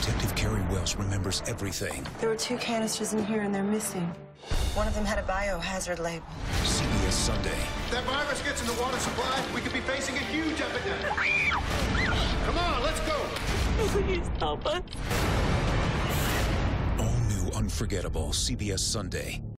Detective Carrie Wells remembers everything. There were 2 canisters in here and they're missing. One of them had a biohazard label. CBS Sunday. That virus gets in the water supply, we could be facing a huge epidemic. Come on, let's go. Please help us. All new Unforgettable, CBS Sunday.